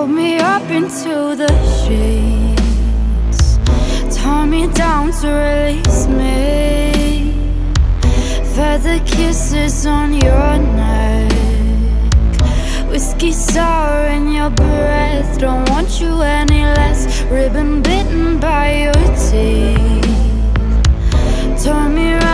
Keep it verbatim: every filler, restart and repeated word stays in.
Rolled me up into the sheets, tore me down to release me. Felt the kisses on your neck, whiskey sour in your breath. Don't want you any less. Ribbon bitten by your teeth, turn me right